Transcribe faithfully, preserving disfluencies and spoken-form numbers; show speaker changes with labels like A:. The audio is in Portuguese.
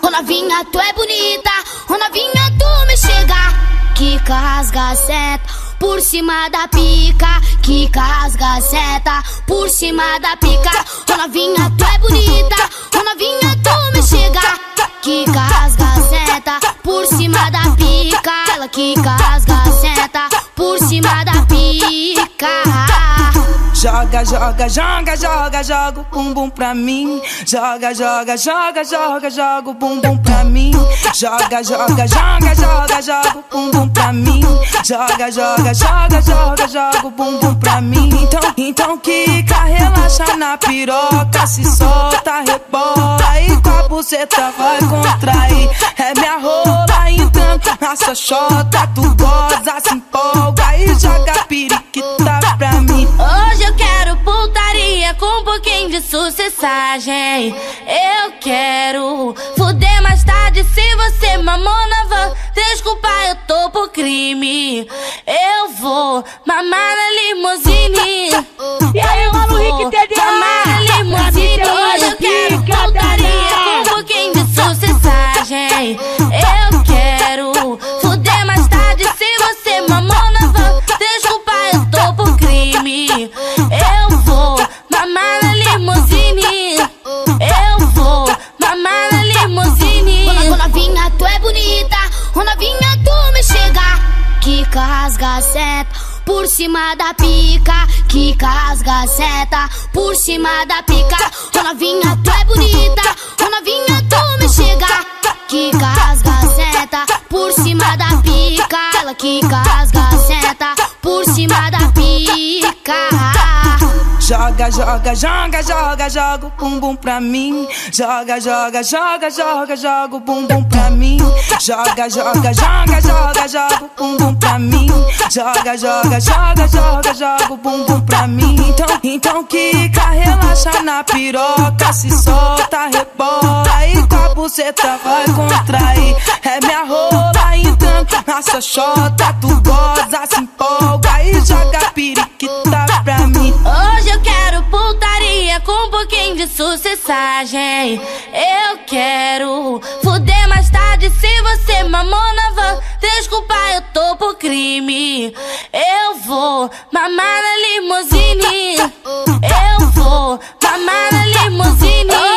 A: Ô novinha, tu é bonita, ô novinha, tu me chega. Quica, rasga, seta, por cima da pica. Quica, rasga, seta, por cima da pica. Ô novinha, tu é bonita, ô novinha, tu me chega. Quica, rasga, seta, por cima da pica. Ela quica, rasga, seta, por cima da pica.
B: Joga, joga, joga, joga, joga o bumbum pra mim. Joga, joga, joga, joga, joga o bumbum pra mim. Joga, joga, joga, joga, joga o bumbum pra mim. Joga, joga, joga, joga, joga o bumbum pra mim. Então, então quica, relaxa na piroca, se solta, rebola e com a buceta vai contrair. É minha rola entrando na sua chota, tu goza, se empolga e joga periquita pra mim.
C: Hoje eu quero putaria com um pouquinho de sucessagem. Eu quero fuder mais tarde se você mamona van. Desculpa, eu tô por crime. Eu vou mamar na limusine.
D: E aí, mano, Rick T D A,
C: mamar na limusine. Hoje eu quero putaria com um pouquinho de sucessagem. Eu quero fuder mais tarde se você mamona van. Desculpa, eu tô por crime. Eu vou mamar na limusine. Eu vou mamar na limusine.
A: Ô novinha, tu é bonita, ô novinha, tu me chega. Quica, rasga, seta, por cima da pica. Quica, rasga, seta, por cima da pica. Ô novinha, tu é bonita, ô novinha, tu me chega. Quica, rasga, seta, por cima da pica. Ela quica, rasga, seta, por cima da pica.
B: Joga, joga, joga, joga, joga o bumbum pra mim. Joga, joga, joga, joga, joga o bumbum pra mim. Joga, joga, joga, joga, joga o bumbum pra mim. Joga, joga, joga, joga, joga o bumbum pra mim. Então, então quica, relaxa na piroca, se solta, rebola e com a buceta vai contrair. É minha rola entrando na sua chota, tu goza, se empolga e joga periquita pra mim.
C: Hoje eu quero putaria com um pouquinho de sucessagem. Eu quero fuder mais tarde se você mamona van. Desculpa, eu tô por crime. Eu vou mamar na limusine. Eu vou mamar na limusine.